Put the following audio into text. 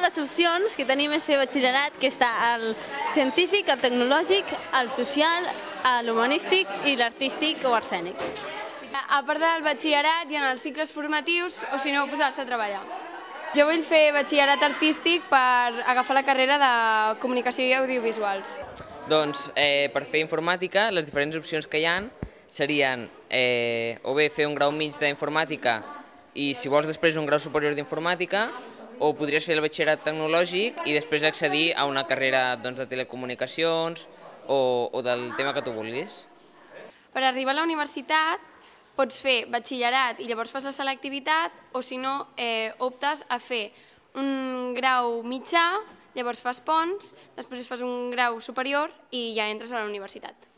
les opcions que tenim és fer batxillerat, que està el científic, el tecnològic, el social, l'humanístic i l'artístic o escènic. A part del batxillerat hi ha els cicles formatius o si no posar-se a treballar. Jo vull fer batxillerat artístic per agafar la carrera de comunicació i audiovisuals. Doncs per fer informàtica les diferents opcions que hi ha serien o bé fer un grau mig d'informàtica i si vols després un grau superior d'informàtica, o podries fer el batxillerat tecnològic i després accedir a una carrera de telecomunicacions o del tema que tu vulguis. Per arribar a la universitat pots fer batxillerat i llavors fas la selectivitat o si no optes a fer un grau mitjà, llavors fas ponts, després fas un grau superior i ja entres a la universitat.